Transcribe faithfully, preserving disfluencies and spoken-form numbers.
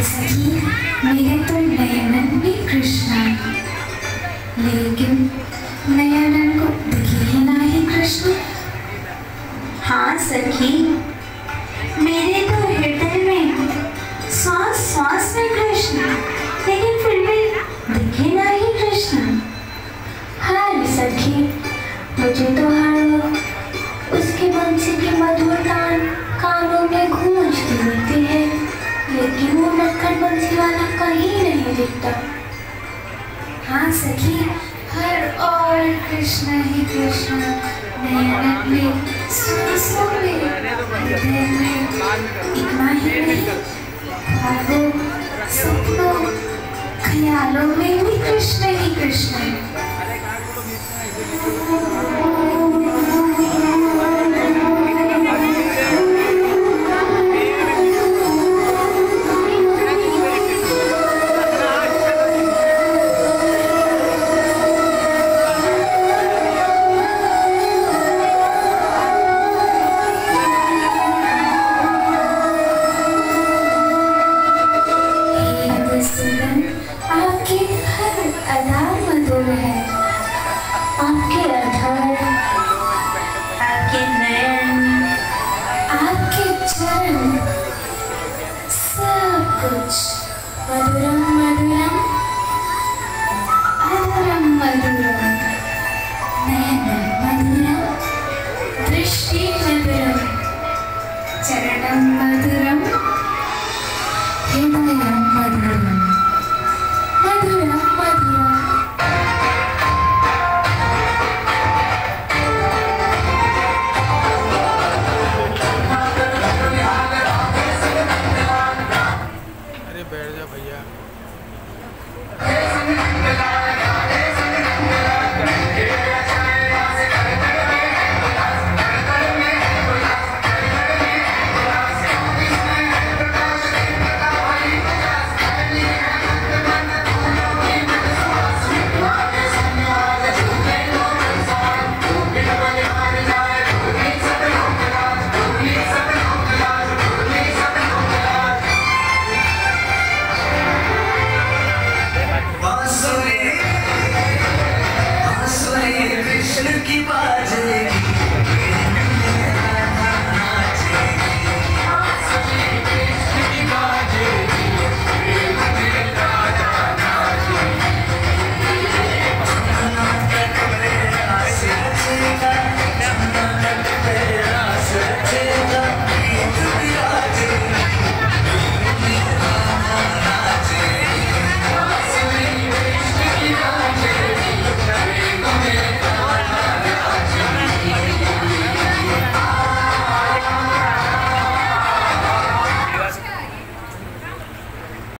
सखी, मेरे तो नयनन भी कृष्ण, लेकिन नयनन को दिखे ही नहीं कृष्ण। हाँ सखी, मेरे तो हृदय में श्वास श्वास में कृष्ण, लेकिन फिर भी दिखे नहीं कृष्ण। हाय सखी, मुझे तो हर वक्त उसके बंसी की मधुर तान कानों में गूंजती रहती है, लेकिन वो नटखट बंसी वाला कहीं नहीं दिखता। हाँ सखी, हर और कृष्ण ही कृष्ण, नयनन में, सांसों में, हृदय में, इतना ही नहीं, ख्वाबों, सपनों, ख्यालों में भी कृष्ण ही कृष्ण है। आपकी हर अदा मधुर है, आपके अधर, आपके नयन, आपके चरण, सब कुछ मधुर